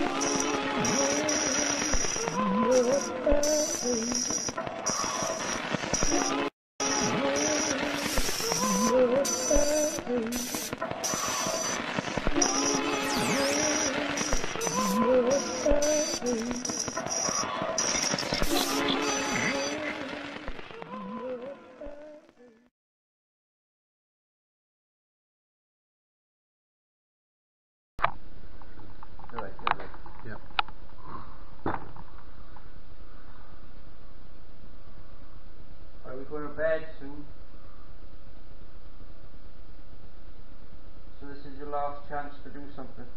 Yep. Are we going to bed soon? So this is your last chance to do something.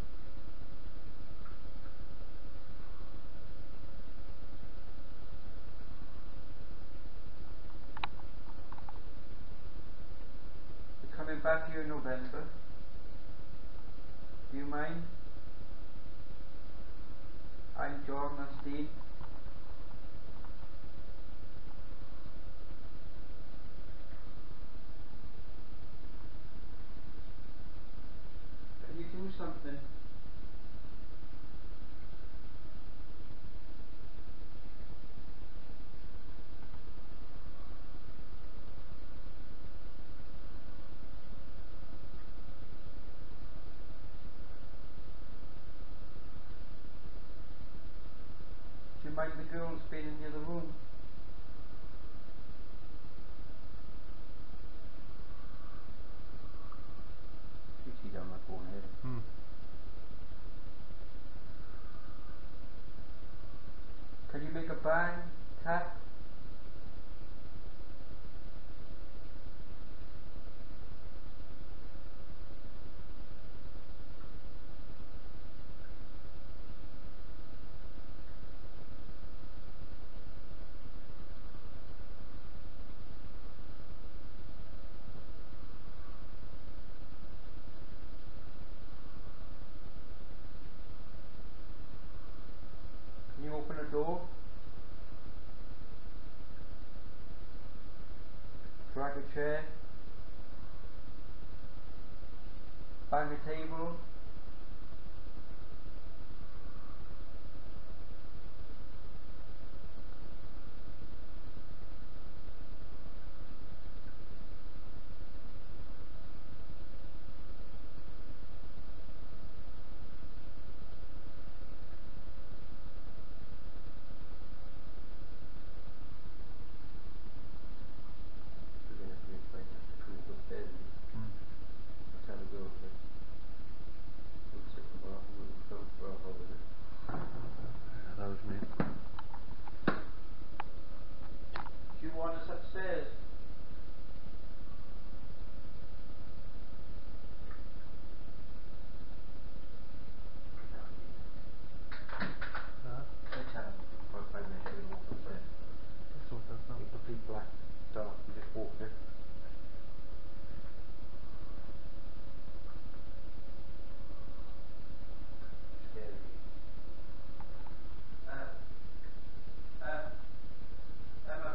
We're coming back here in November. Do you mind? I'm John, that's Dean. Can you do something? Do you mind the girls being in the other room? You see down my phone here. Can you make a bang, tap? Can you open a door? Drag a chair? Bang a table? That was me. Do you want us upstairs? Let's have 5 minutes to walk upstairs. So that's not It's complete black, dark, you just walk there. Scary. Emma.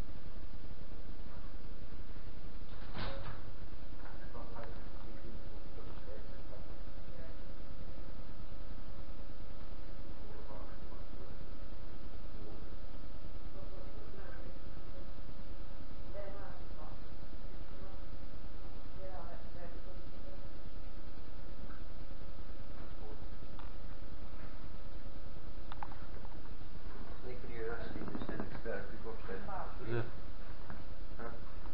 They can hear us in this end upstairs, we go upstairs. Yeah. Huh?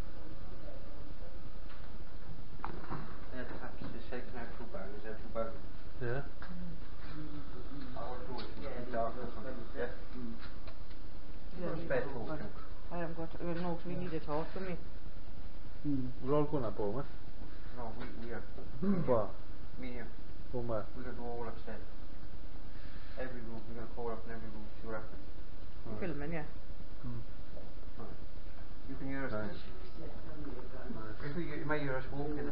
Yeah, perhaps they said can I have 2 bags, is there 2 bags? Yeah. I will do it in the dark or something, yeah? What's bed for you? I haven't got, no, we need to talk to me. We're all going up over. No, we are. What? Me here. Going back. We're going to go all upstairs. Every room, we're going to call up in every room, see what happens. Filming, yeah. Right. You can hear us. Nice. You might hear us walking.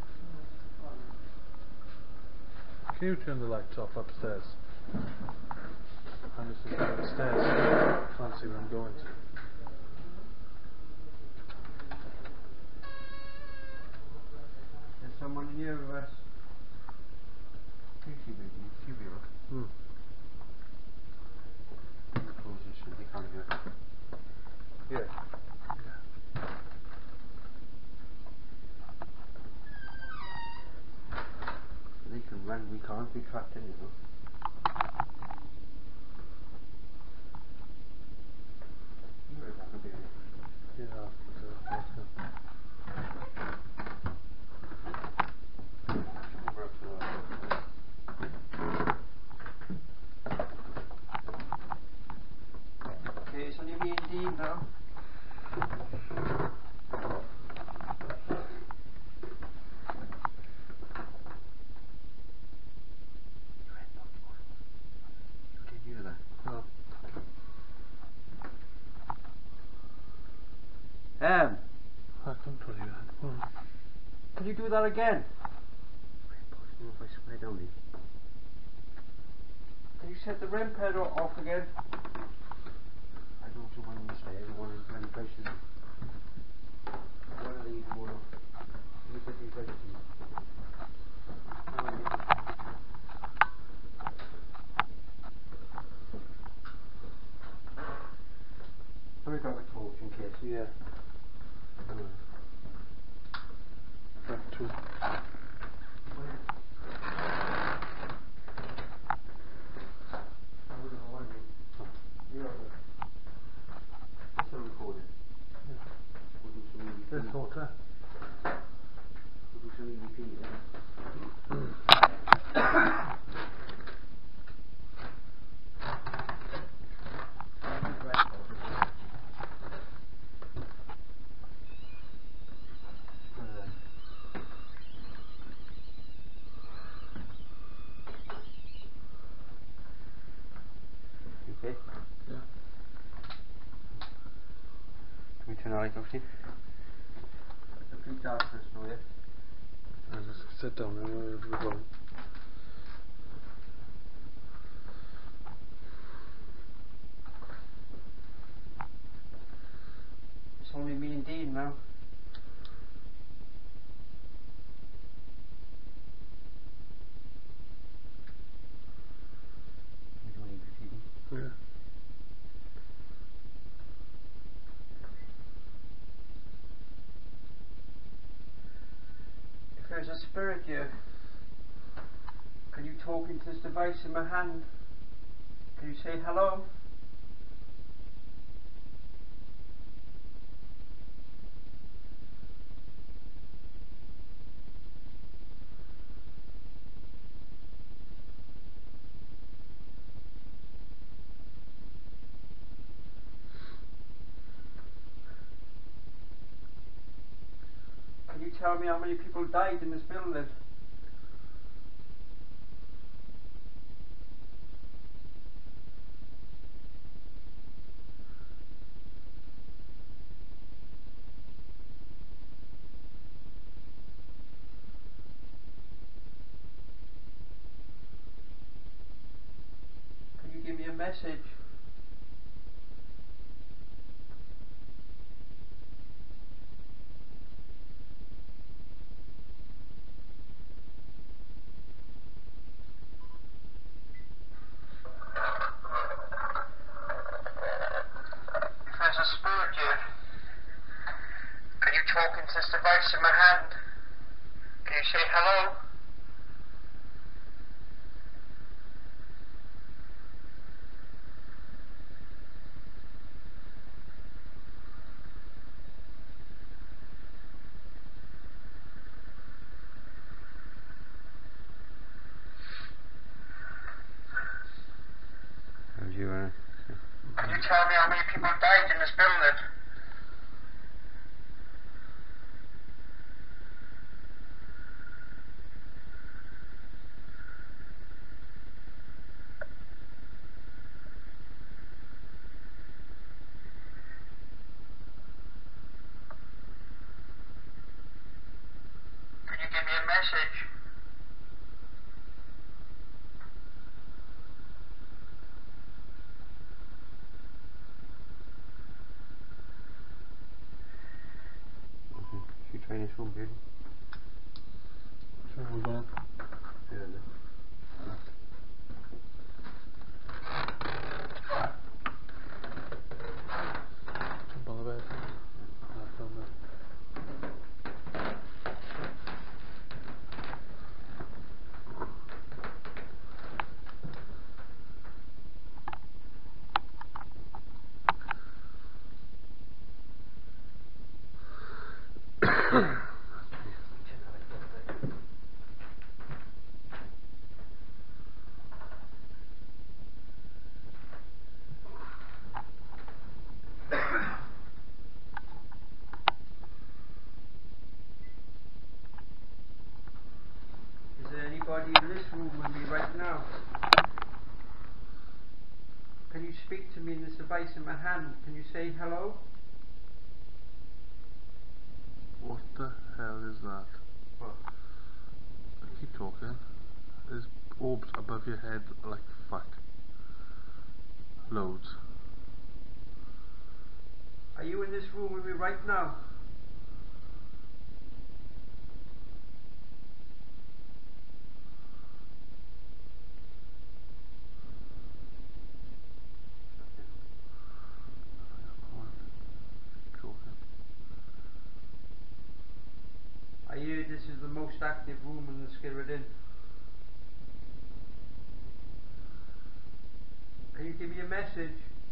Can you turn the lights off upstairs? I'm just going upstairs. Can't see where I'm going to. There's someone near us. Hmm. Yeah. They can run, we can't be trapped in, you know. You're not gonna be able to. Yeah. Over up to okay, it's only me and Dean now. Did you hear that? No. I can't tell you that. Hmm. Can you do that again? If I swear down here. Can you set the REM pad off again? I don't know one on the stairs or one in many places. One of these or one of you set these places. Let me grab a torch in case. Yeah. Back to. There's water. We'll do some EVP then. Okay? Yeah. Can we turn the light off here? Complete darkness now, yeah? And just sit down and we're going. It's only me and Dean now. We don't need to Yeah. If there's a spirit here, can you talk into this device in my hand? Can you say hello? Can you tell me how many people died in this building? Can you give me a message? If there's a spirit here, can you talk into this device in my hand? Can you say hello? Can you tell me how many people died in this building? Can you give me a message? She trying to show me. So we're going. Yeah. anybody in this room with me right now? Can you speak to me in this device in my hand? Can you say hello? What the hell is that? What? Keep talking. There's orbs above your head like fuck. Loads. Are you in this room with me right now? Come on. Keep talking. I hear this is the most active room in the skirrid inn. Can you give me a message?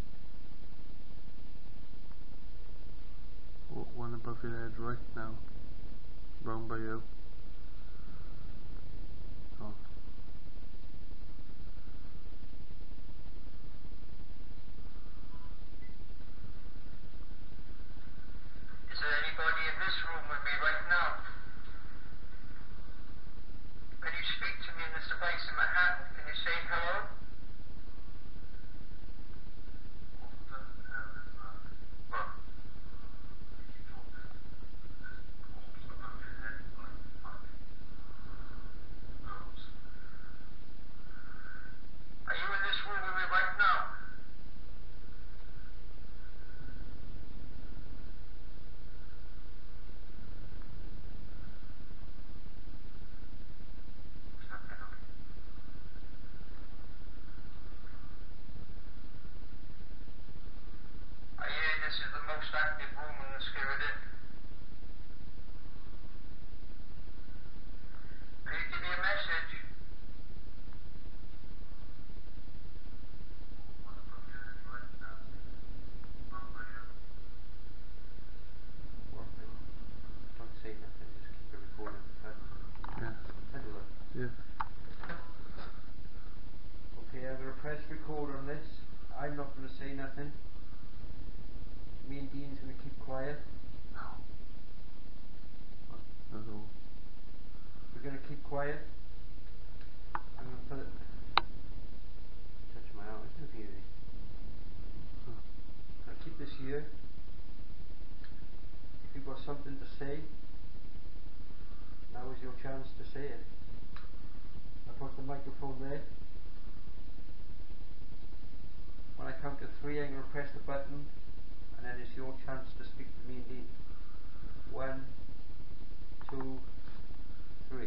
One above your head right now. Round by you. Oh. Is there anybody in this room with me right now? Can you speak to me in this device in my hand? Can you say hello? What the hell is that? What? Keep talking. There's orbs above your head like fuck. Loads. Are you in this room with me right now? I hear this is the most active room in the skirrid inn. Can you give me a message? One above your head right now. Round by you. Don't say nothing, just keep it recording. Yeah. Yeah. Okay, I'm going to press record on this. I'm not going to say nothing. Me and Dean's going to keep quiet. No. That's all. We're going to keep quiet. I'm going to put it... Touch my arm, it's not easy. I'll keep this here. If you've got something to say, now is your chance to say it. I put the microphone there. When I count to 3, I'm going to press the button, and then it's your chance to speak to me and Dean. 1, 2, 3.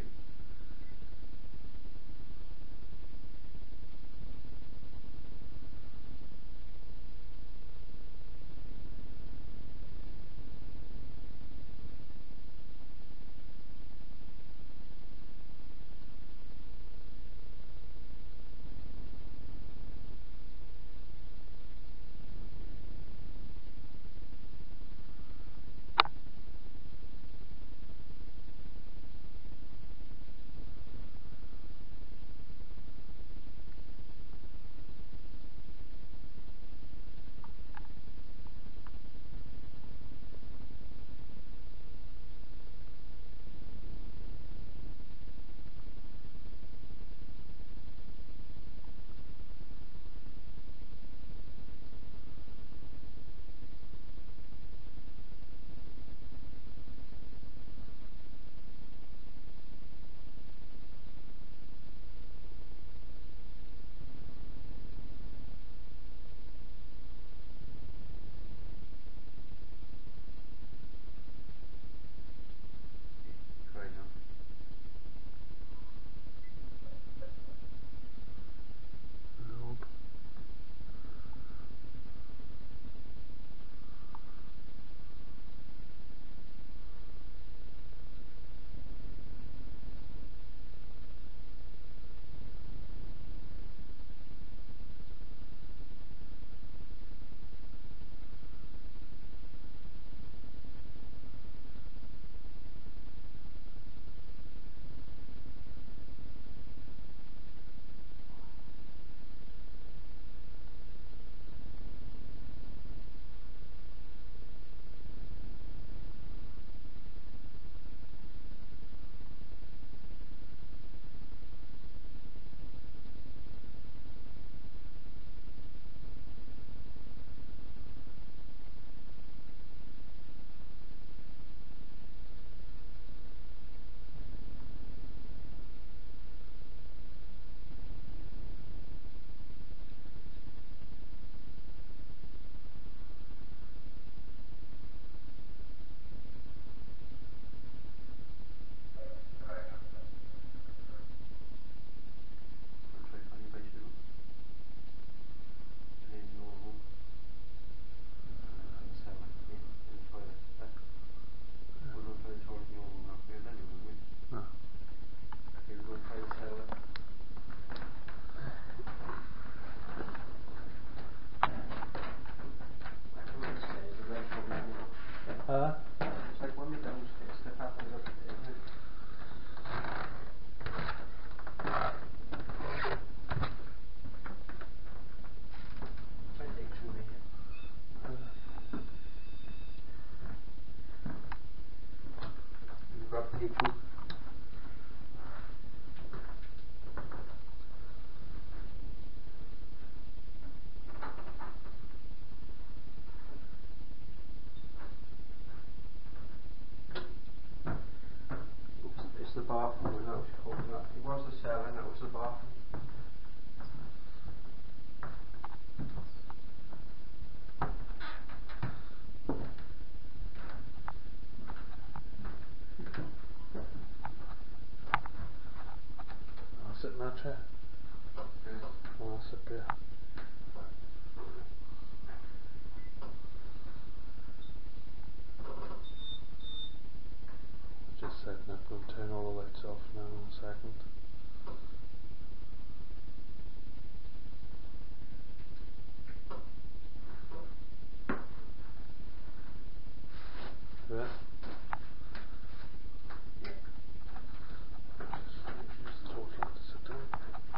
the bathroom and I was told that. It was the cellar and that was the bathroom. I'll sit in that chair. I'll sit there. Just setting up, going to turn all the lights off now in a second. Yeah. Just told you to sit down.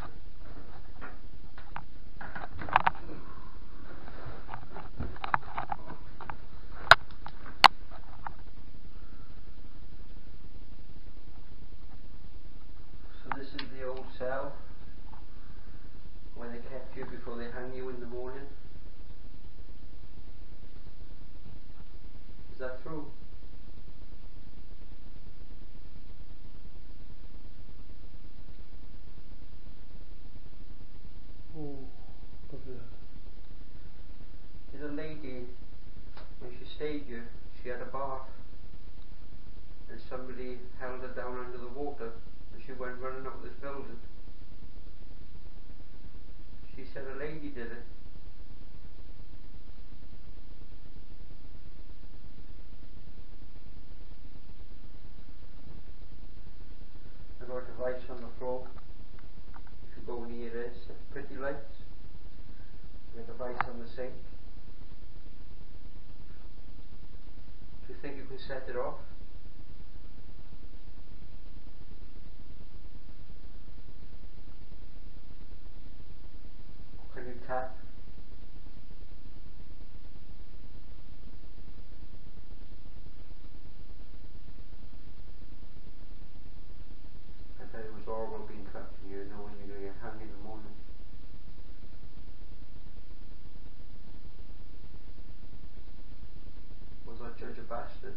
So this is the old cell where they kept you before they hang you in the morning. Is that true? Oh, above your head. There's a lady, when she stayed here, she had a bath and somebody held her down under the water and she went running up this building. She said a lady did it. I got a device on the floor. If you go near this, it's pretty lights. There's a device on the sink. Do you think you can set it off? Or can you tap? I thought it was horrible being trapped in here, knowing you're going to get hung in the morning. Was that judge a bastard?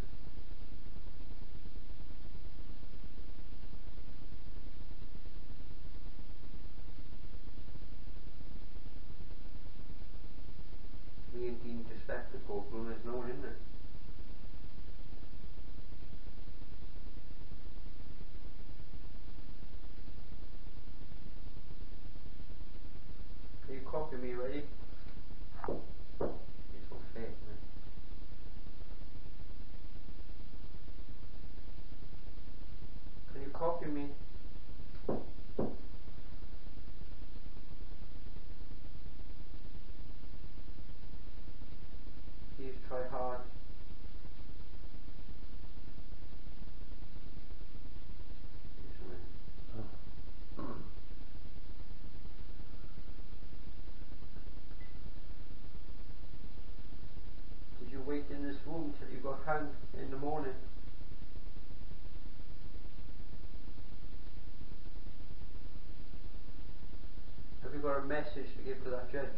Me and Dean just left the courtroom, there's no one in there. Can you copy me, ready? It's so fake, man. Can you copy me? Please try hard. Yes, man. Oh. Did you wait in this room till you got hung in the morning? Have you got a message to give to that judge?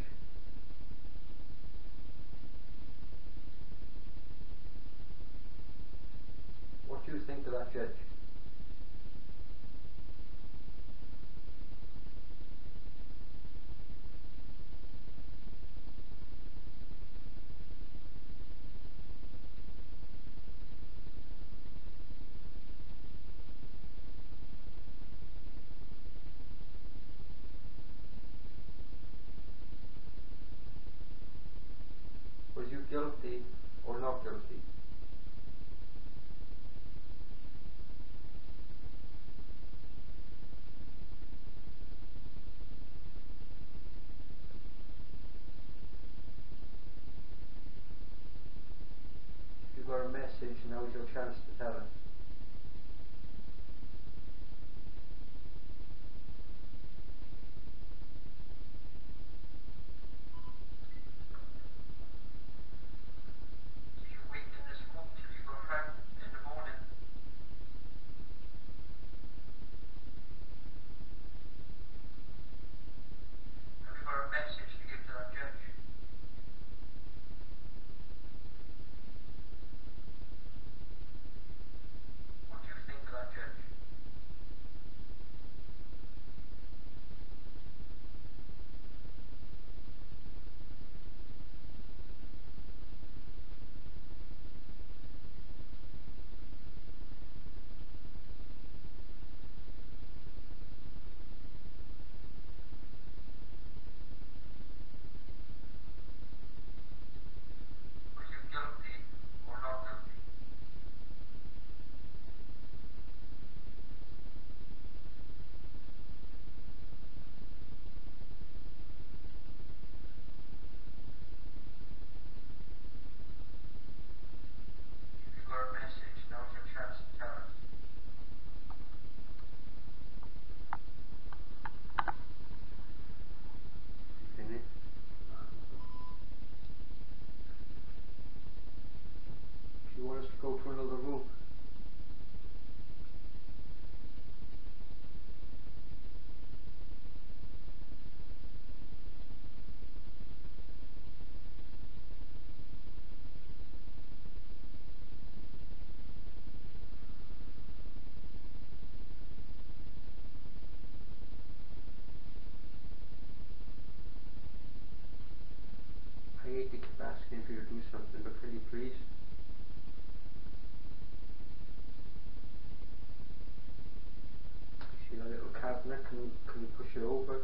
What do you think of that judge? Was you guilty or not guilty? If you got a message, now's your chance to tell it. Did you wait in this room till you got hung in the morning? Have you got a message to give to that judge? something, but can you please? See that little cabinet, can you push it over?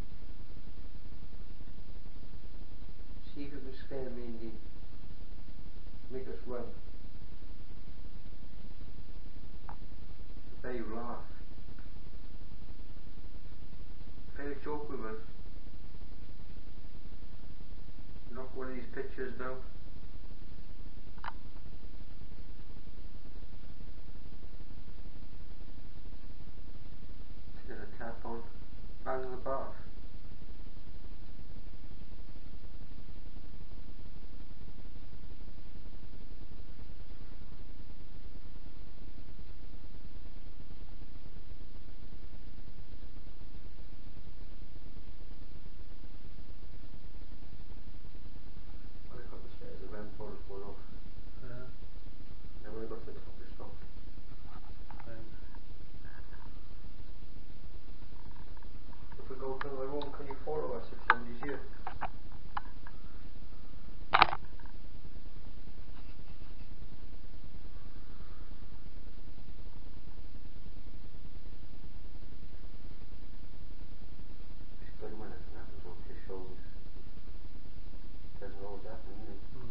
See if you can scare me, Indy. Make us run. I bet you laugh. Play a joke with us. Knock one of these pictures down. Get a tap on. Bang in the bath. I got the stairs, the ramp was going off. Yeah. Then when I got to the top it stopped. If we go to another room, can you follow us if somebody's here? It's good when it happens on his shows. Doesn't always happen, you know.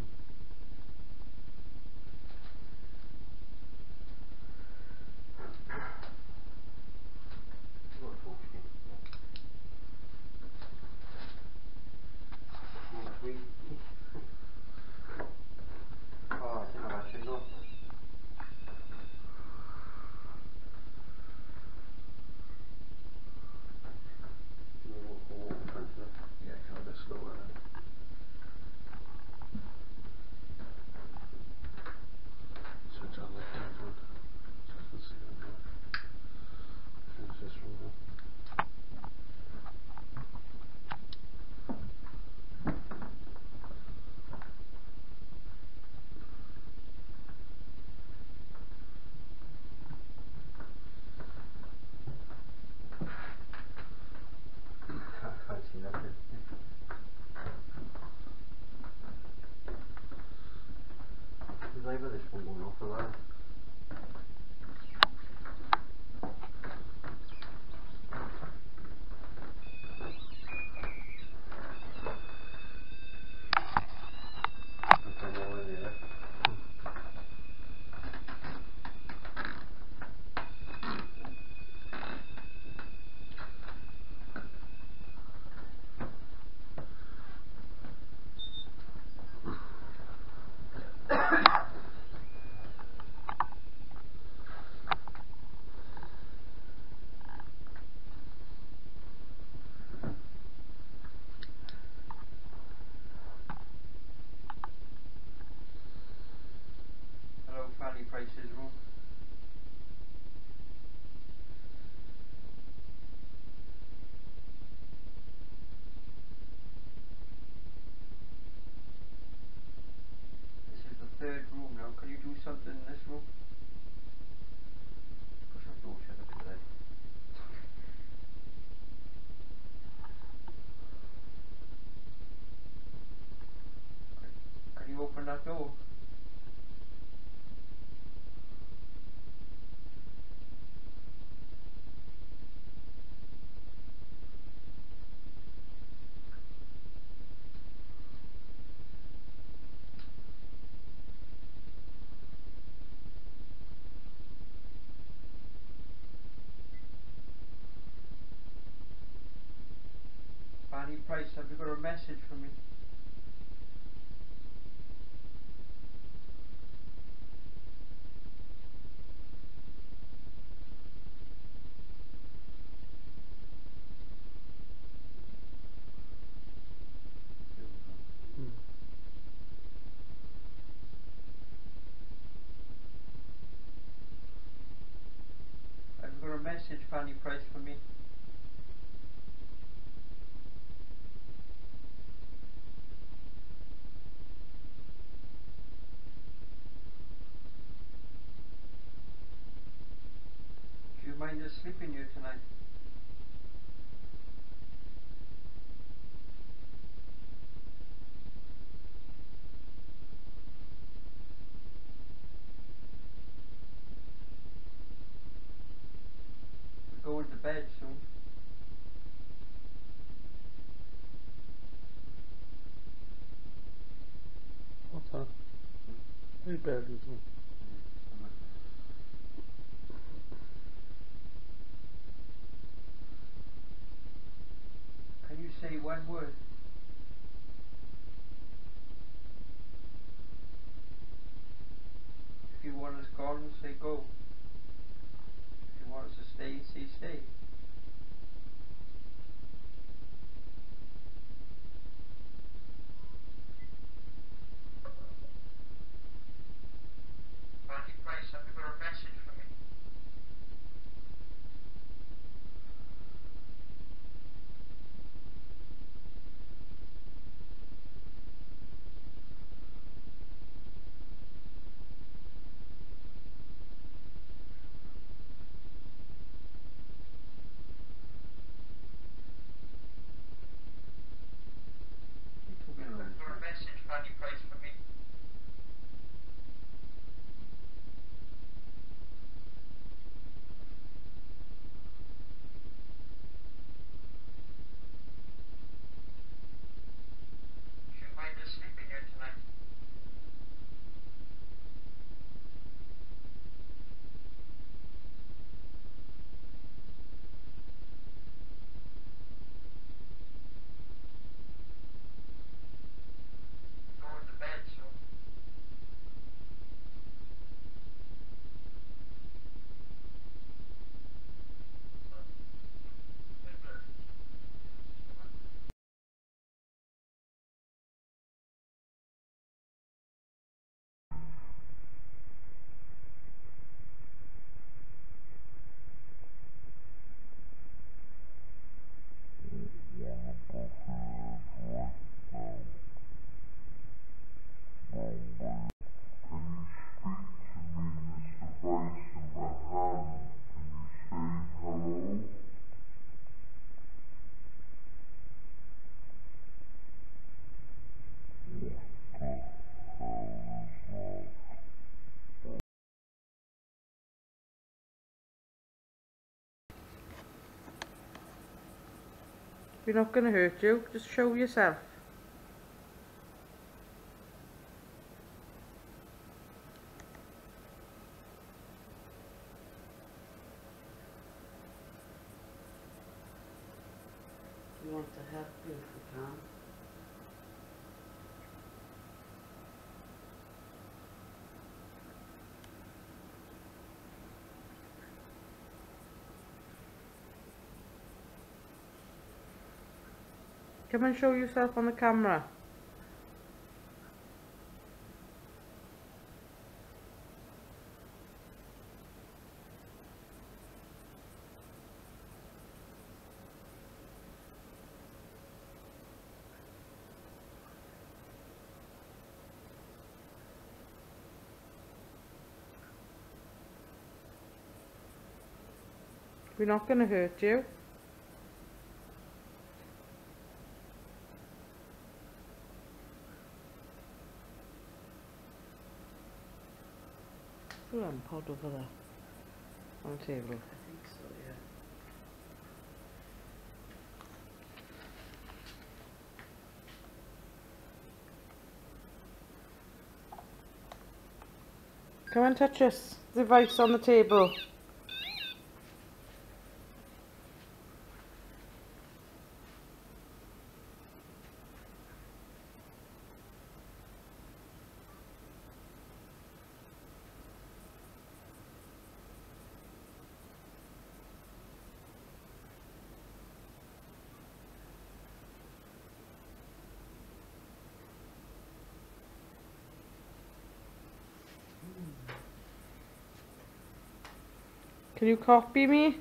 What talk to you? Sweet. Oh, I think I've actually not. Yeah, kind of slow, isn't it? Switch on the telephone so I can see what I'm finish this room now. I can't see nothing. There's either this one going off or that. Okay, more in there. Hello, Fanny Price's room. This is the third room now. Can you do something in this room? Push that door shut up today. Can you open that door? Fanny Price, have you got a message for me? Have you got a message, Fanny Price, for me? Do you mind us sleeping here tonight? bed soon. What's that? Hey, bed, isn't it? Can you say one word? If you want us gone, say go. If you want us to stay, say stay. Fanny Price, have you got a message for me? You're talking Have you got a message, Fanny Price, for me? Do you mind us sleeping here tonight? Going to bed soon. We're not going to hurt you. Just show yourself. We want to help you if we can. Come and show yourself on the camera. We're not going to hurt you. There's a lamp pod over there on the table. I think so, yeah. Come and touch us. The device on the table. Can you copy me?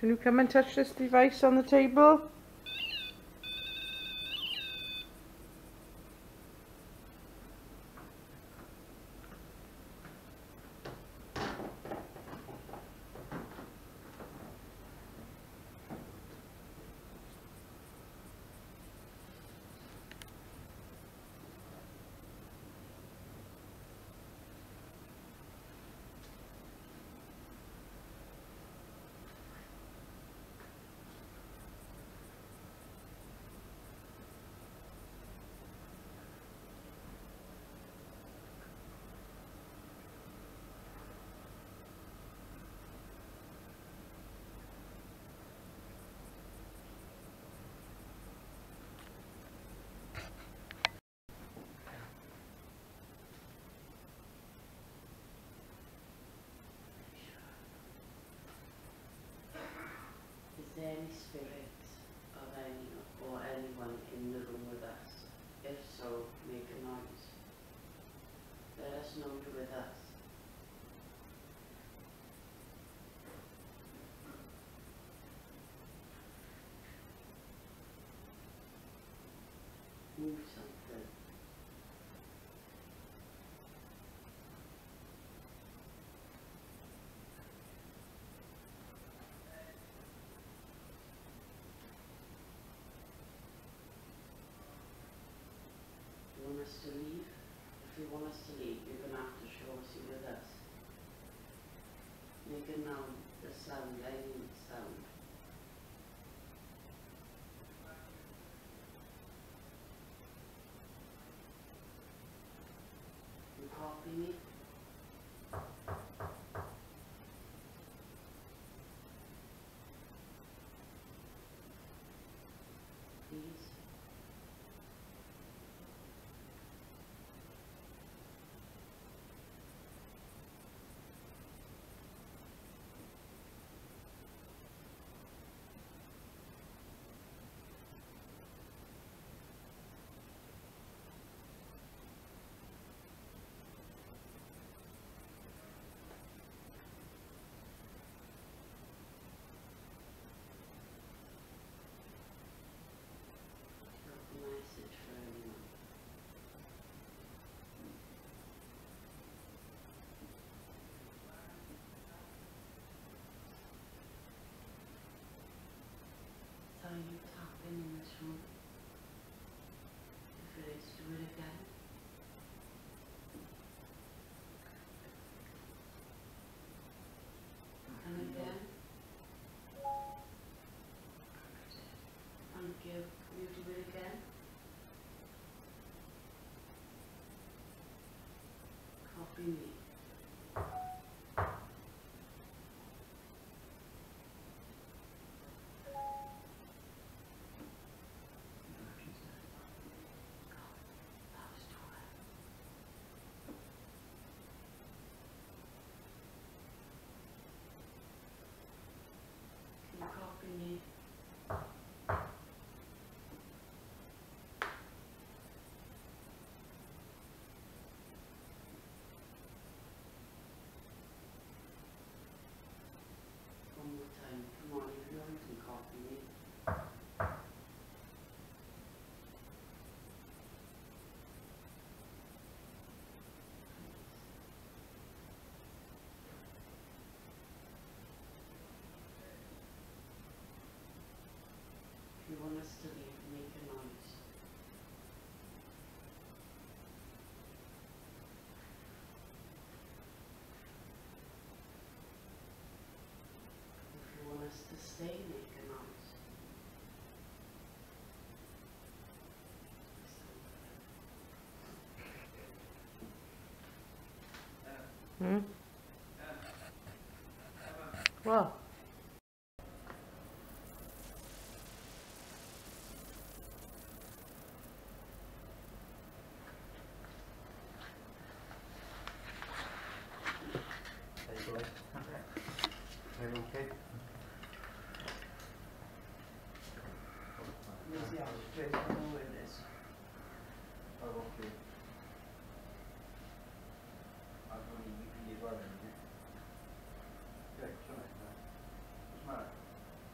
Can you come and touch this device on the table? Is there any spirits of any or anyone in the room with us? If so, make a noise. Let us know you're with us. Move something. You want us to leave? If you want us to leave, you're going to have to show us you're with us. Make a noun, the sound, any sound. You copy me? Please? Message for anyone. So you tapping in this room? If it is, do it again. And again. Thank you. Can you do it again? Copy me. That was too loud. Can you copy me? One more time. Come on, if you know you can copy me. If you want us to leave, make a noise. If you want us to stay, make a noise. Hmm? What? Are you okay? Use the other straight with this. Oh, okay. I'm going to be as well, then, yeah? Yeah, it's alright. What's the matter?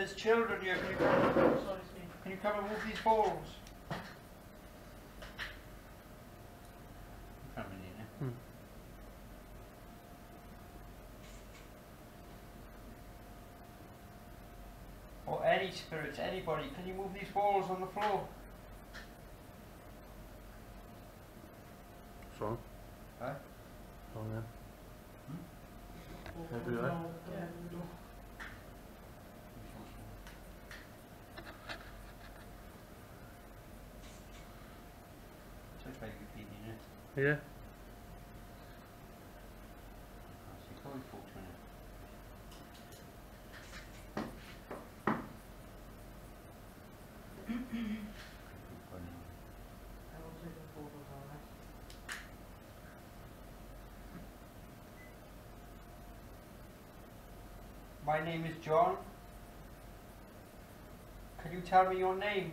there's children here. Can you come and move these balls? Or any spirits, anybody, can you move these balls on the floor? So, Huh? oh yeah. Everywhere. Looks like you're feeding it. Yeah. It's going for 20. My name is John. Can you tell me your name?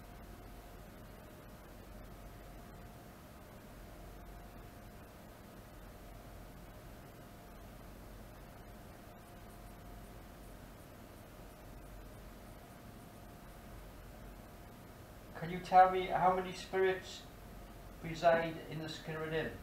Can you tell me how many spirits reside in the skirrid inn?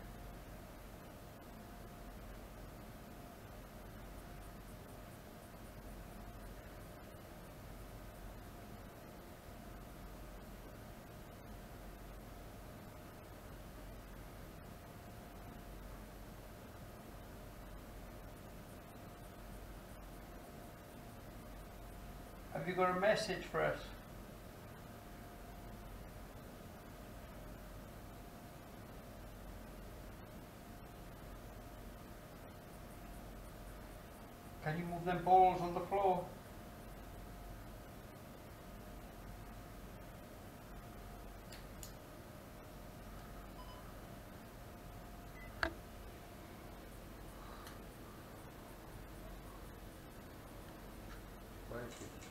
Have you got a message for us? Can you move them balls on the floor? Quiet.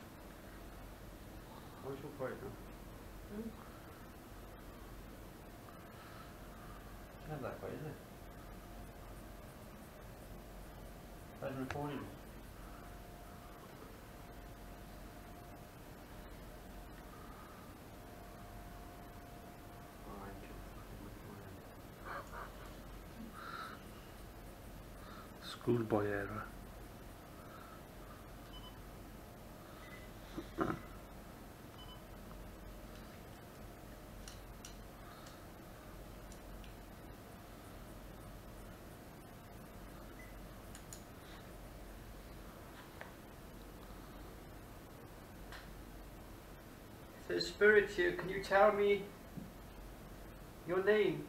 Why so quiet now? It's not that quiet, is it? That's recording. Schoolboy era. There's spirits here. Can you tell me your name?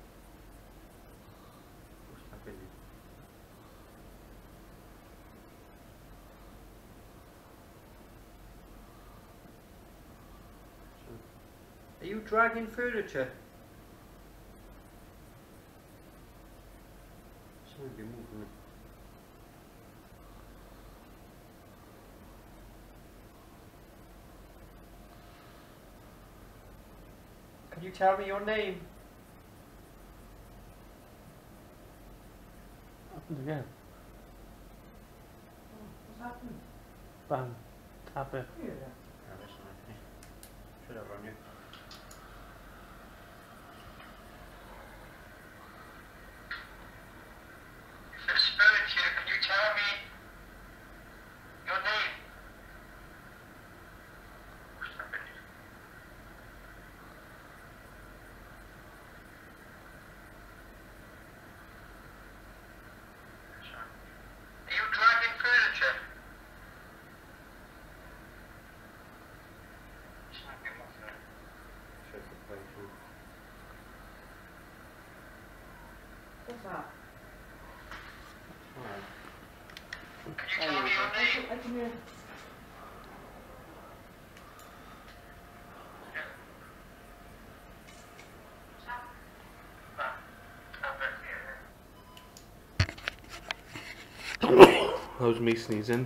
Are you dragging furniture? Somebody moving it. Can you tell me your name? Happened again. What's happened? Bang. Tap it. Yeah. Should have run you. There's spirit here. Can you tell me your name? Are you dragging furniture? What's that? Can you tell me your name? I can hear. How's me sneezing?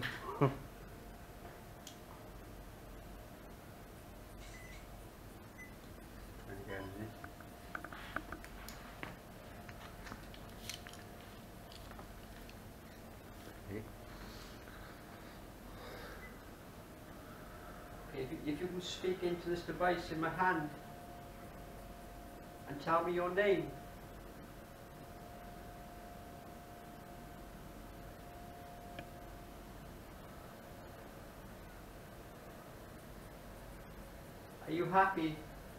if you can speak into this device in my hand and tell me your name. Are you happy?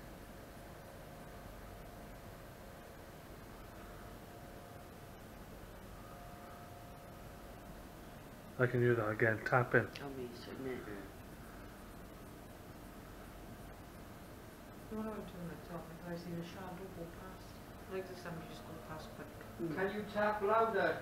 I can do that again. Tap in. Tell me, submit. You want to turn the top if I see the shadow go past? Like if somebody just go past quick. Can you tap louder?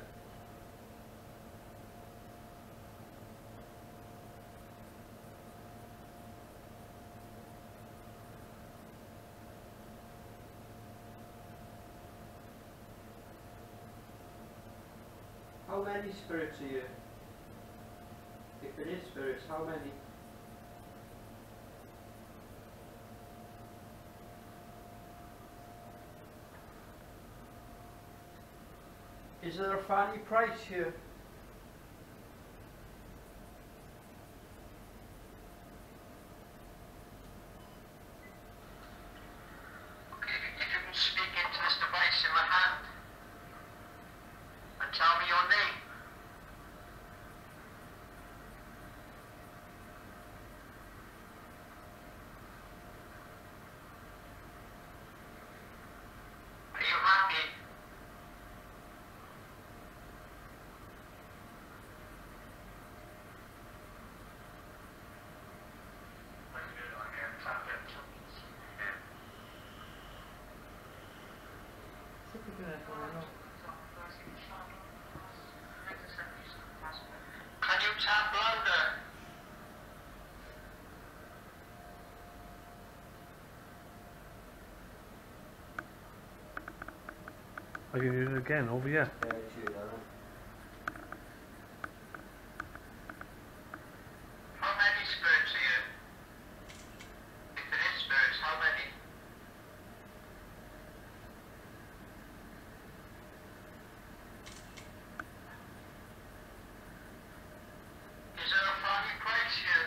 How many spirits are you? If it is spirits, how many? Is there a funny price here? Okay, if you can speak into this device in my hand and tell me your name. Are you happy? See if we can echo or not. Can you tap louder? I can use it again over here. Yeah, it's you, darling. How many spirits are you? If it is spirits, how many? Is there a funny price here?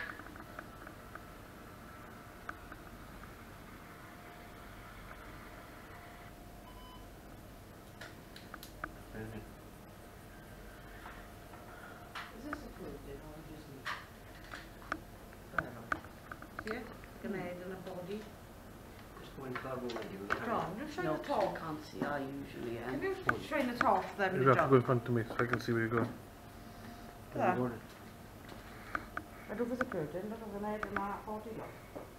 Is this a good thing or just me? I don't know. See it? Like an head and a body. Just go into that room and you will John, you shine No, the 'cause I top. can't see. I usually am. Can you shine the top then You with the have to go in jump? front of me so I can see where you're going. There. go. I do with the curtain, look at an head and a body look.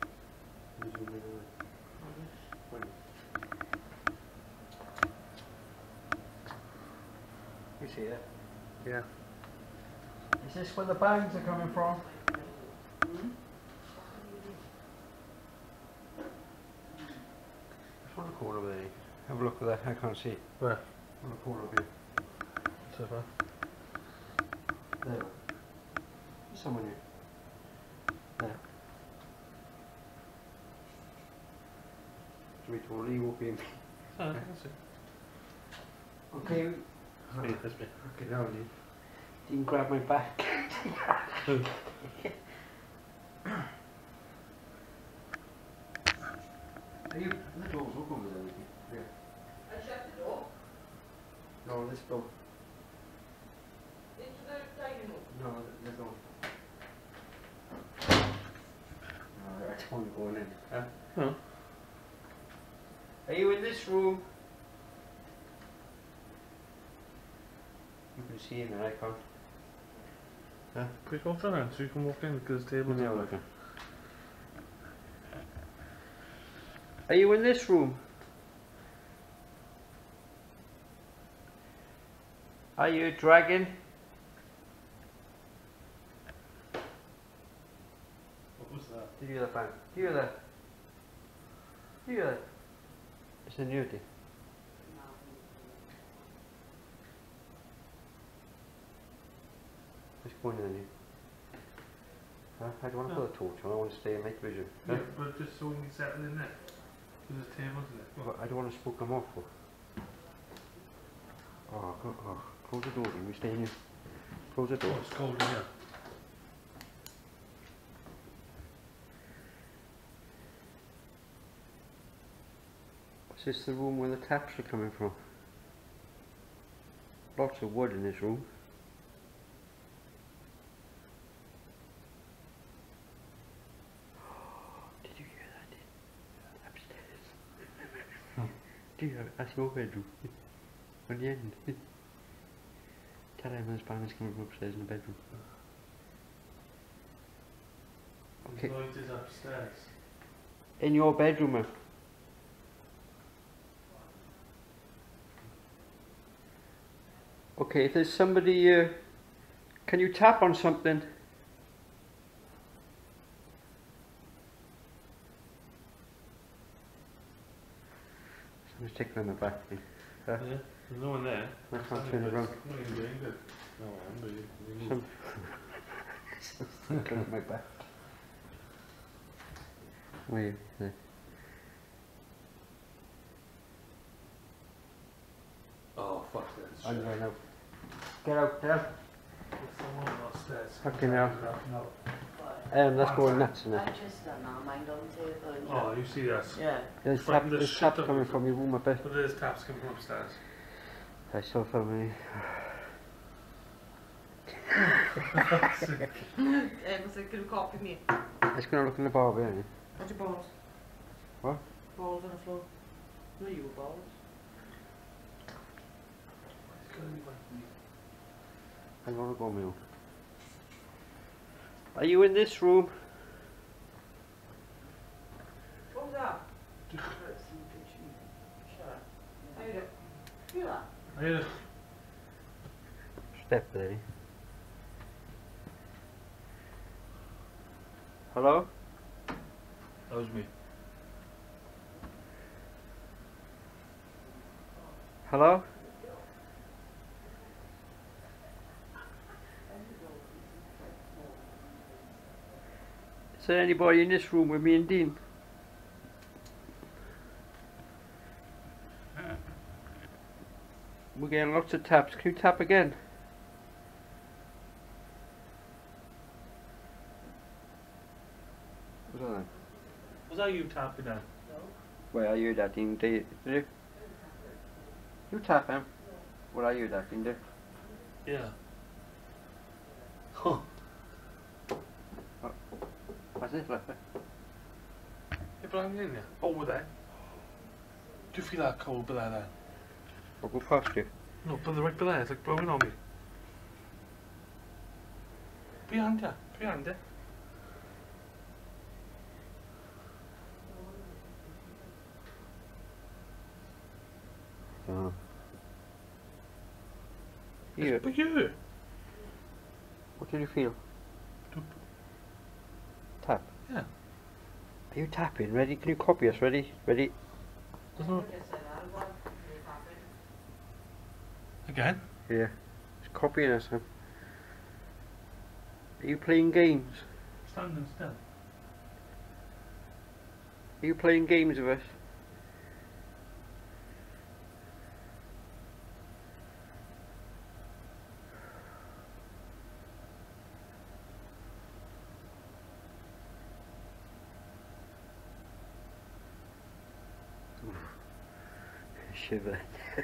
You see it? Yeah. Is this where the bangs are coming from? Just want to corner over there. Have a look at that. I can't see it. Where? On the corner over here. So far. There. There's someone here. There. Should we totally you walk in? Oh, I can see. Okay. Yeah, that's me. Okay, now you didn't grab my back. Are you? The door's open with everything. Yeah. I shut the door No, this door. into the dining room. No, the door. Alright, I don't go in. Huh? Oh. Are you in this room? You can see in there, I can't. Huh? Quick off the hand so you can walk in because the table's Yeah, not okay. Are you in this room? Are you a dragon? What was that? Do you hear that bang? Do you hear that? Do you hear that? It's a nudity. Let's go in there. Huh? I don't want to put a torch on, I want to stay in night vision. Huh? Yeah, but just so we can settle in there. Because there's tables in there. But I don't want to spook them off. Oh, close the door, we stay in here. Close the door. Oh, it's cold in here. Is this the room where the taps are coming from? Lots of wood in this room. Did you hear that? Upstairs. That's your bedroom. On the end. Tell him his band is coming from upstairs in the bedroom. Okay. The noise is upstairs. In your bedroom, man. Okay, if there's somebody, can you tap on something? Someone's tickling my back. Yeah, there's no one there. I can't turn it around. No, you're doing good. No, I am, but you Some tickling at my back. Where are you? There. Oh, fuck that. I'm going out. Get out, get out. There's someone upstairs. Fucking hell. No. That's going nuts, isn't it? I just done that, mind on table. Oh, you see us. Yeah. There's Frightened the there's shit taps out of coming us. from your room, I bet. But there's taps coming from upstairs. I still filming. So can you copy me? Let's go and look in the bar behind you. What's your balls? What? Balls on the floor. No, you were balls. I want to go meal. Are you in this room? What was that? Shut up. How you doing? Feel that? I hear it. Step there. Hello? That was me. Hello? Is there anybody in this room with me and Dean? We're getting lots of taps. Can you tap again? What's that? Was that you tapping then? Where are you that Dean? Did you? You tap him. What are you that Dean? Yeah. Huh. What's this like? Yeah, but I'm in there. Over there. Do you feel that cold below there? I'll go past you. No, but the right below, it's like blowing on me. Behind you. Behind you. Oh. It's You. but you. What did you feel? Do- Tap. Yeah. Are you tapping? Ready? Can you copy us? Ready? Ready? There's no... Again? Yeah. It's copying us. Huh? Are you playing games? Standing still. Are you playing games with us? Shiver.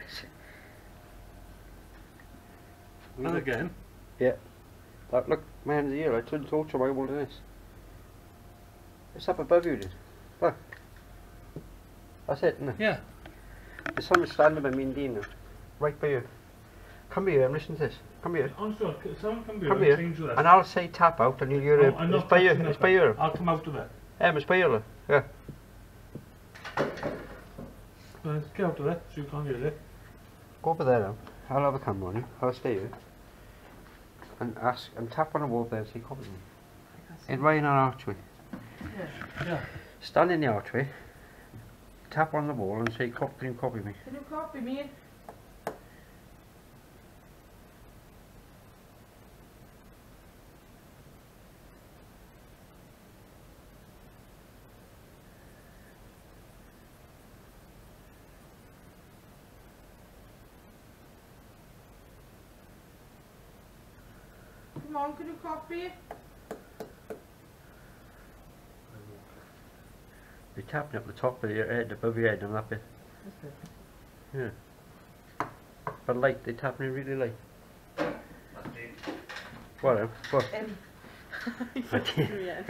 And again. Yeah. Look, my hands are here. I turned the torch on my wall to this. It's up above you, dude. Look. That's it, isn't it? Yeah. There's someone standing by me and Dean now. Right by you. Come here and listen to this. Come here. Honestly, someone come here Come and here. change with us. And I'll say tap out and you'll hear it. I'm It's not by you. touching It's that by then. you. I'll come out of it. It's by you. Yeah. Get out of there so you can't hear it. Go over there now. I'll have a camera on you. I'll stay here. And ask and tap on the wall there and say copy me. In right in an archway. Yeah. Stand in the archway. Tap on the wall and say can you copy me? Can you copy me? Come on, can you copy? You're tapping up the top of your head, above your head and that bit. That's Yeah. But light, they tapping it really light. That's it. What? What? good. Yeah.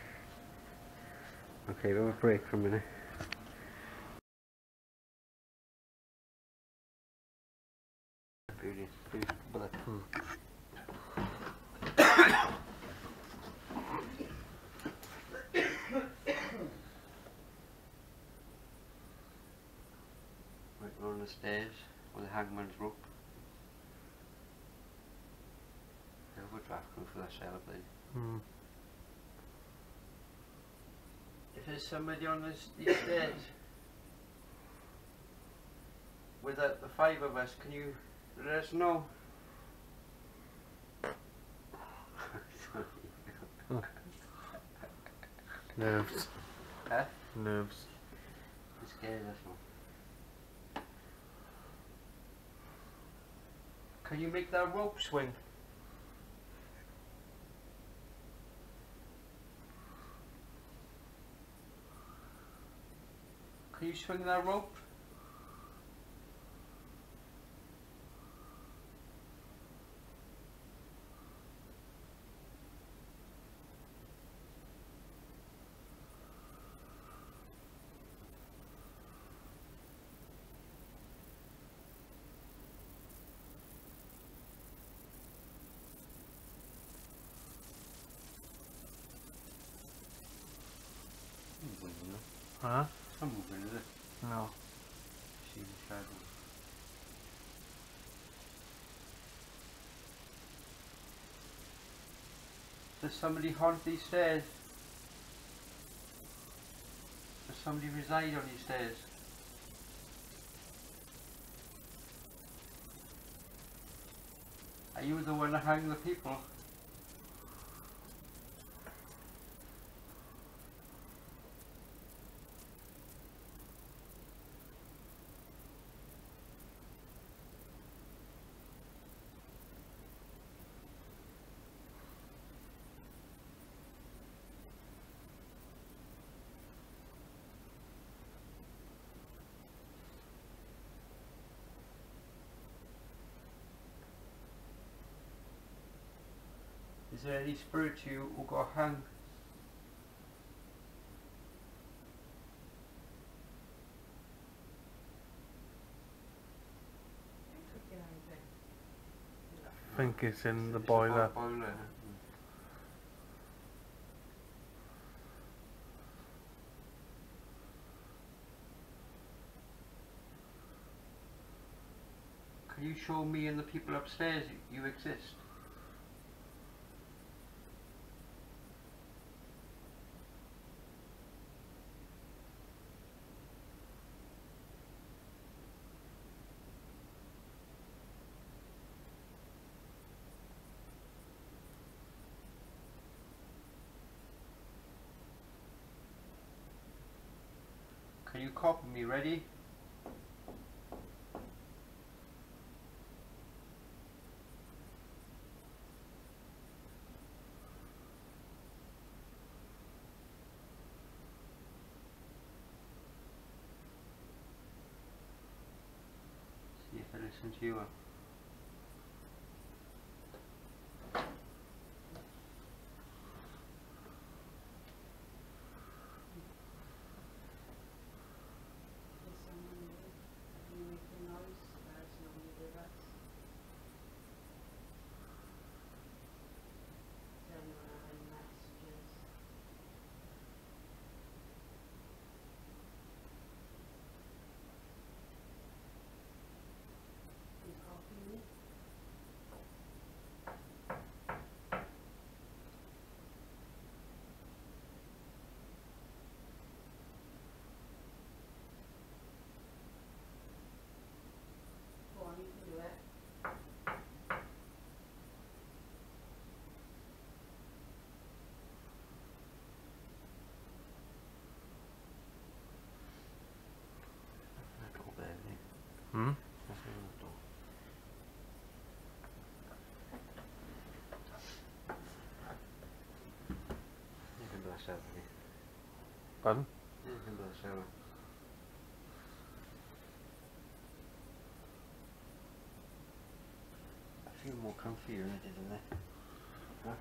Okay, we'll have a break for a minute. Beautiful bullet. Right, we're on the stairs with the hangman's rope. Now we're drafting for that cell up there. If there's somebody on these stairs with the 5 of us, can you let us know? Nerves. Huh? Nerves. I'm scared, that's all. Can you make that rope swing? Can you swing that rope? Huh? It's not moving, is it? No. See the shadow. Does somebody haunt these stairs? Does somebody reside on these stairs? Are you the one that hang the people? Is there any spirit you who got hung? I think it's in the It's boiler. boiler. Can you show me and the people upstairs you exist? Can you copy me? Ready? See if I listen to you. Hmm? Pardon? comfy in it, isn't it? Huh?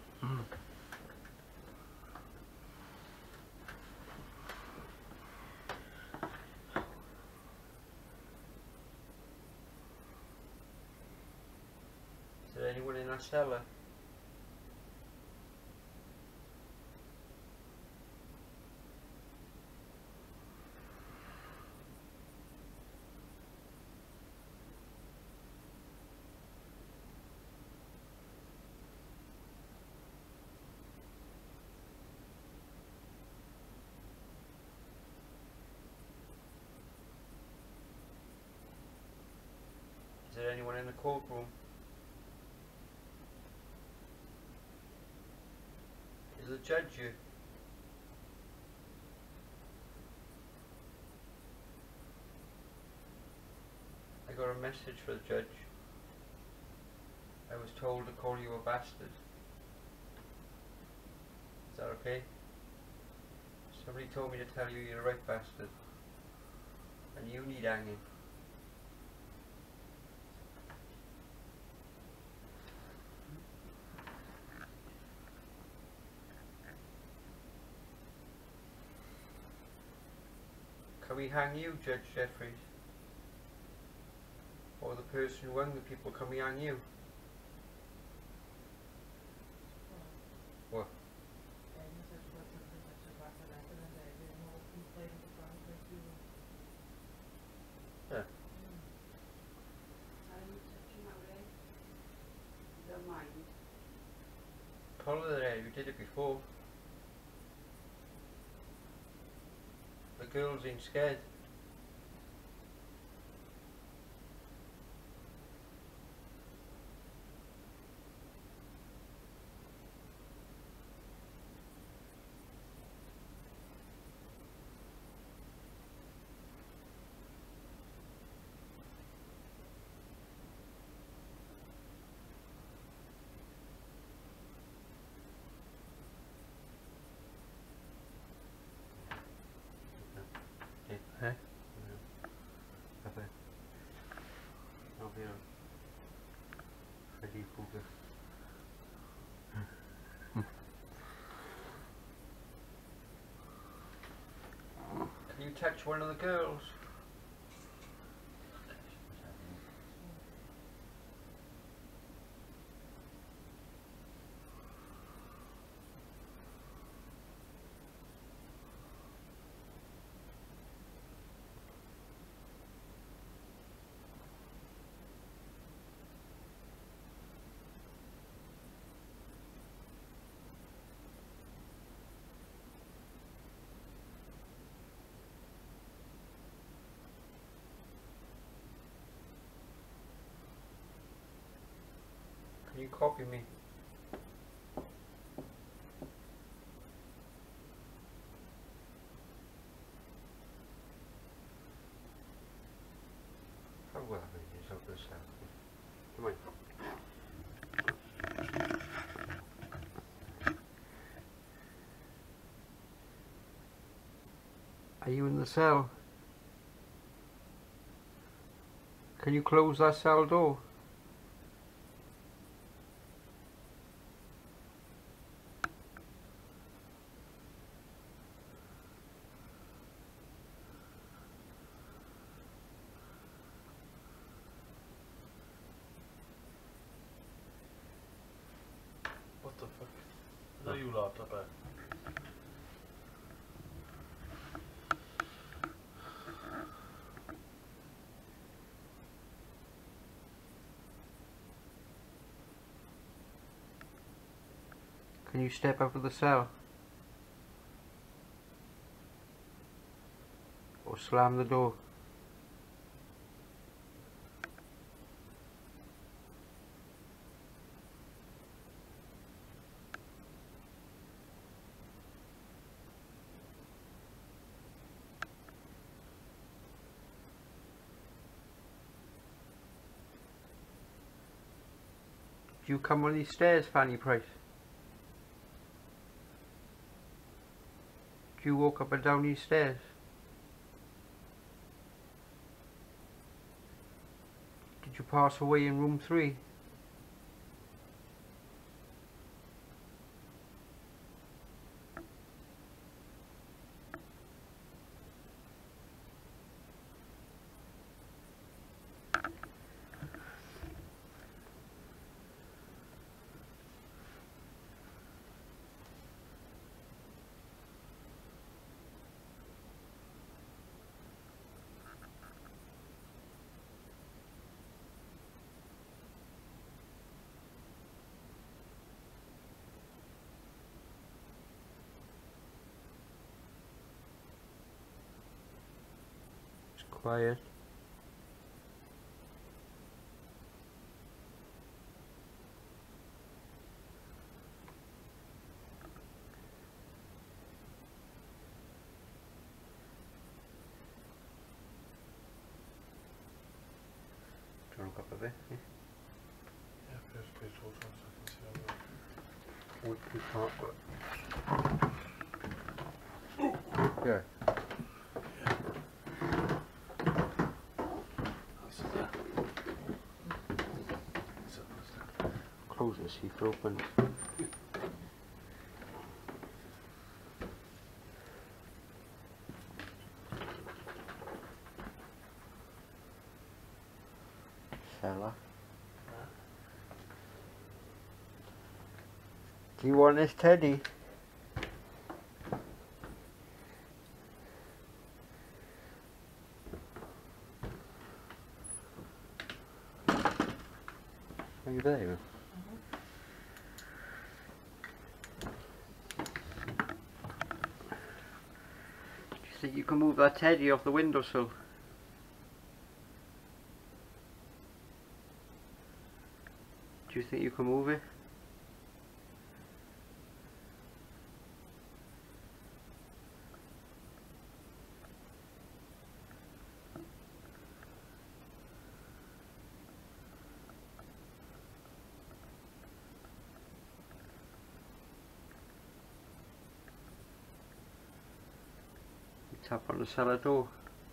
Is there anyone in that cellar? Is there anyone in the courtroom? Is the judge here? I got a message for the judge. I was told to call you a bastard. Is that okay? Somebody told me to tell you you're a right bastard. And you need hanging. Can we hang you, Judge Jeffries? Or the person who hung the people, can we hang you? What? Yeah. Don't mind. Collar the hair, you did it before. The girls ain't scared. Hey? Bye-bye. I'll be on. Ready, Cougar. Can you touch one of the girls? Can you copy me? How well it is of the south. Come on. Are you in the cell? Can you close that cell door? What the fuck? Is that you lot up there? Can you step out of the cell? Or slam the door? Do you come on these stairs, Fanny Price? Do you walk up and down these stairs? Did you pass away in room 3? quiet. Turn up a bit. Yeah. Yeah, please hold on so I can see how We can't go. Yeah. Close it, see if it opens. Fella. Do you want this teddy? Are you there? Do you think you can move that teddy off the windowsill? Do you think you can move it? Tap on the cellar door.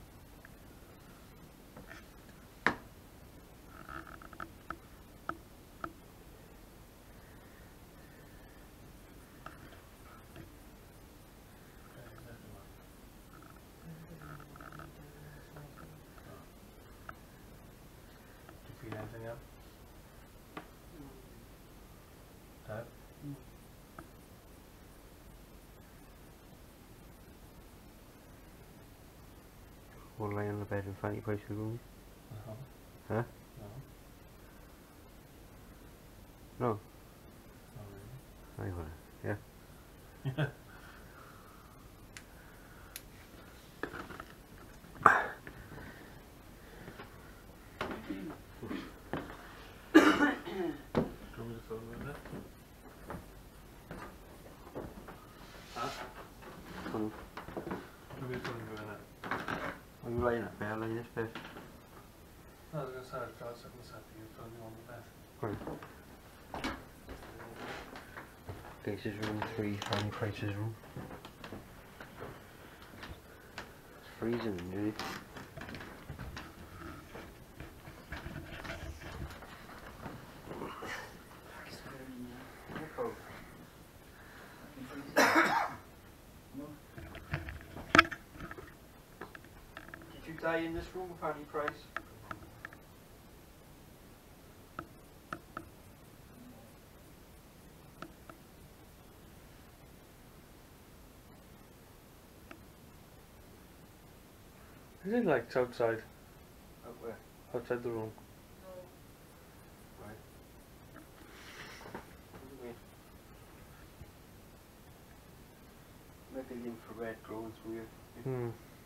Do you feel anything else? Dad? We'll lay on the bed in Fanny Price's room. Uh-huh. Huh? No. No. Not I will. Yeah. really. Do you want me to film with it? Huh? Come on. Do you want me to film with it? Are you laying up there? Lay this bed. No, I was going to say I'd try something this after you film you on the bed. Right. This is room 3, Fanny Price's room. It's freezing, really. Did you die in this room, Fanny Price? Is it like outside? Up where? Outside the room? Right. Maybe the infrared glowing through you. Hmm.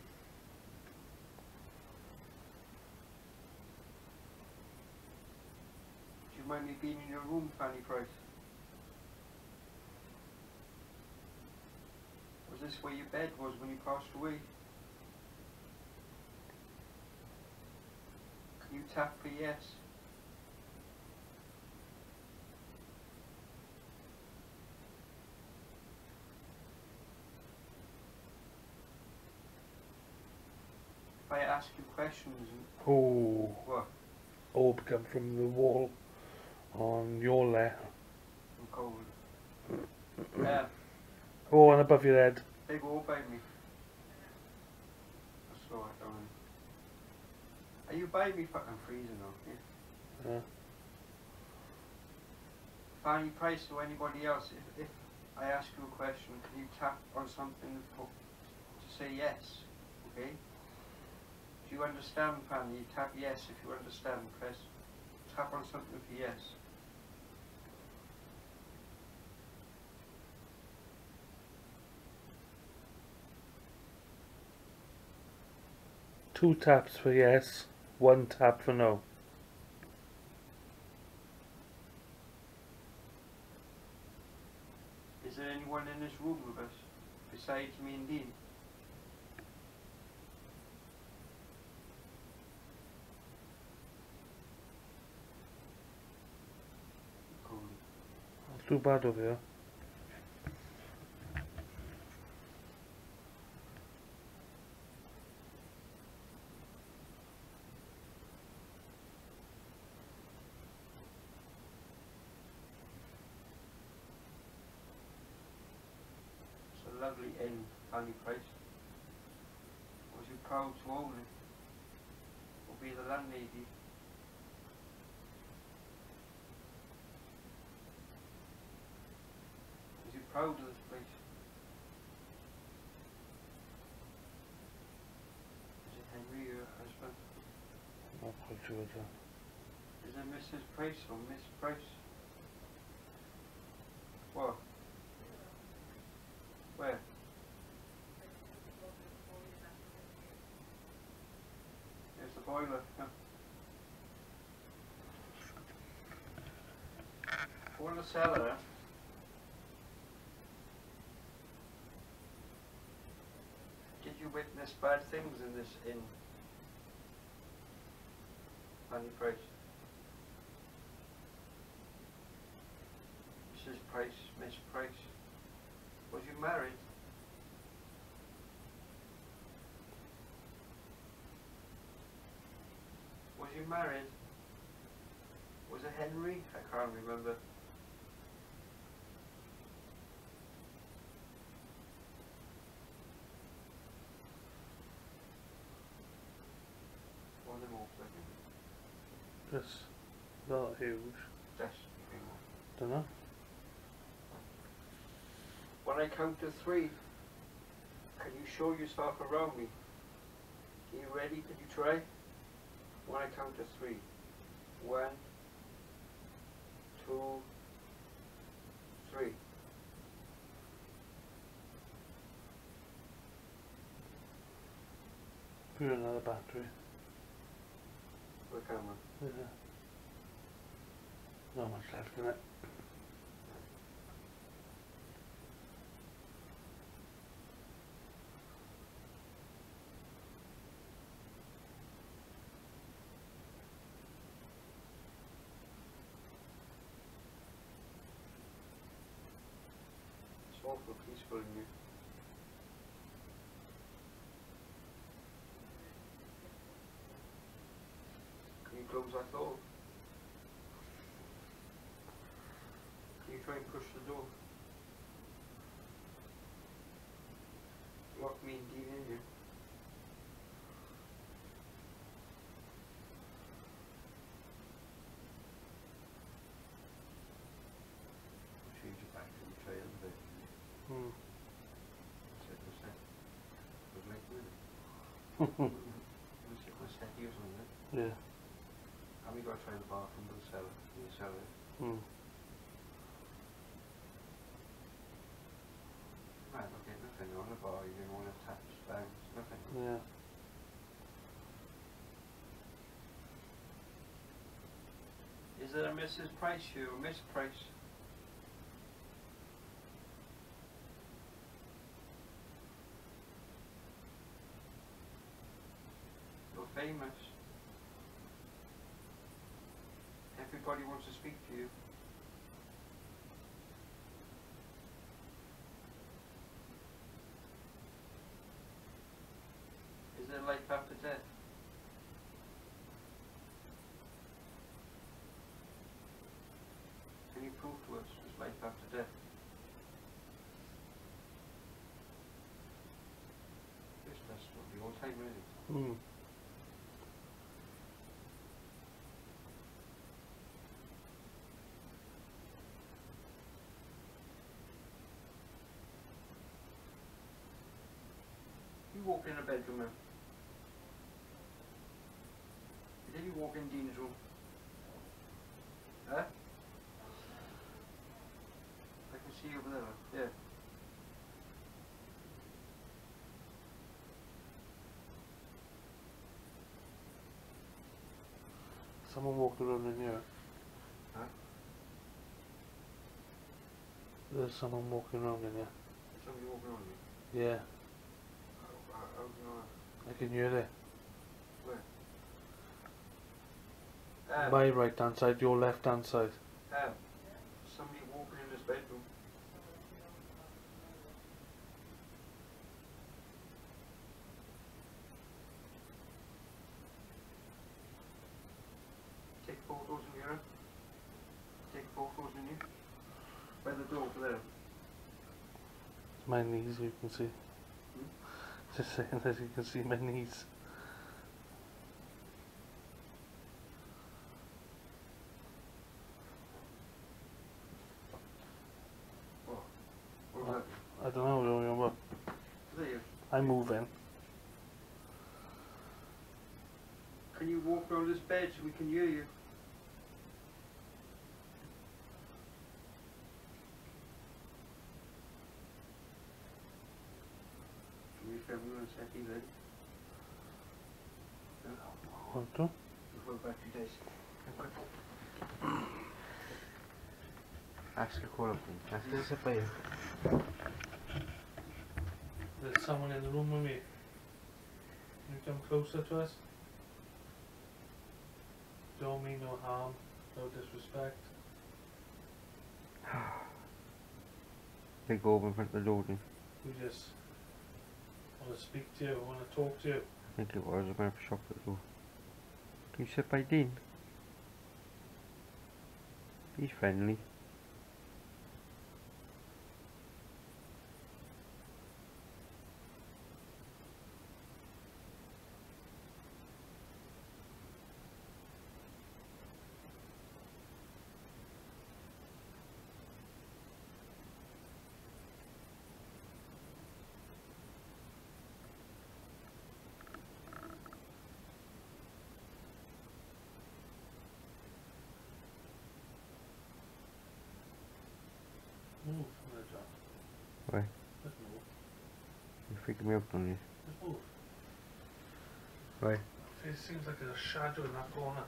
Do you mind me being in your room, Fanny Price? Was this where your bed was when you passed away? Can you tap for yes? If I ask you questions, Oh, what? orb come from the wall on your left. I'm cold. Yeah, Oh, and above your head. big orb by me. That's all I don't. Are you by me? Fucking freezing now. Yeah. Fanny Price or anybody else, if I ask you a question, can you tap on something to say yes? Okay? Do you understand, Fanny? Tap yes if you understand. Press tap on something for yes. 2 taps for yes, 1 tap for no. Is there anyone in this room with us besides me and Dean? Cool. Not too bad over here. It's a lovely inn, Fanny Price. Was you proud to own it? Or be the landlady? Was you proud of this place? Is it Henry, your husband? Not quite sure of that. Is it Mrs. Price or Miss Price? What? Where? There's the boiler. Yeah. Go in the cellar. Did you witness bad things in this inn? Fanny Price. Mrs. Price, Miss Price. Was you married? Was you married? Was it Henry? I can't remember. One of them all second. Just not huge. That's Dunno. when I count to 3, can you show yourself around me? Are you ready? Can you try? When I count to 3. 1, 2, 3. Put another battery. For the camera. Yeah. Not much left in it. It's awful peaceful in here. Can you close that door? Can you try and push the door? Lock me and Dean in here. Change it back to the tray a bit. Hmm. Set the set. Would like really. We set the set here or something. Yeah. And we got to try the bathroom to the cellar. In the cellar. Hmm. Right, okay, nothing on the bar, you didn't want to touch down, nothing. Yeah. Is there a Mrs. Price here or Miss Price? You're famous. Everybody wants to speak to you. Is there life after death? Can you prove to us there's life after death? This must be all time, really. Hmm. You walk in a bedroom now. Did you walk in Dean's room? Huh? I can see you over there. Yeah. someone walking around in here. Huh? There's someone walking around in here. Somebody walking on me. Yeah, How do you know I can hear it. that? My right hand side, your left hand side. Somebody walking in this bedroom. Take photos in here. Take photos in here. By the door over there. It's my knees, you can see. Just saying that you can see my knees. What was that? I don't know, remember. There. I'm moving. Can you walk around this bed so we can hear you? Should we film you in a second then? Want to? Before battery dies. Ask a call up then. Ask this a player. There's someone in the room with me. Can you come closer to us? Don't mean no harm, no disrespect. They go over in front of the door then. We just want to speak to you, want to talk to you. I think it was. I'm going to have to shop at the door. Can you sit by Dean? He's friendly. Move, John. Why? Just move. You're freaking me out on you. Just move. Why? It seems like there's a shadow in that corner.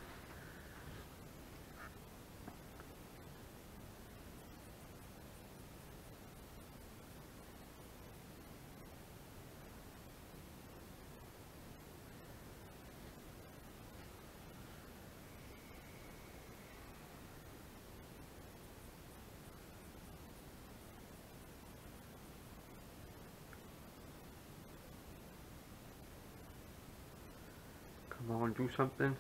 Come on, do something.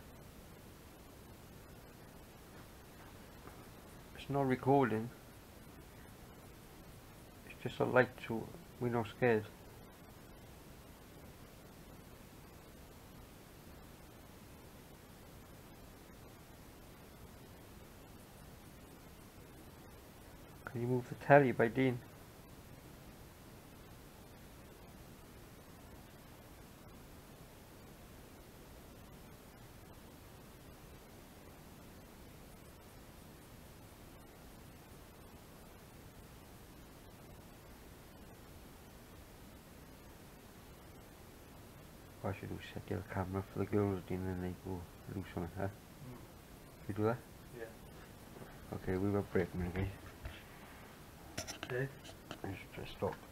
It's not recording. It's just a light so we're not scared. Can you move the telly by Dean? What I should do is set your camera for the girls, Dean, and they go do something, huh? You do that? Yeah. Okay, we will break, maybe. Okay. Just stop.